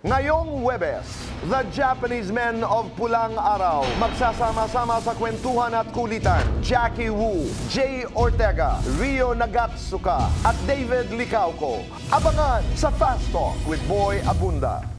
Ngayong Huwebes, the Japanese men of Pulang Araw magsasama-sama sa kwentuhan at kulitan. Jacky Woo, Ortega, Ryo Nagatsuka at David Licauco. Abangan sa Fast Talk with Boy Abunda.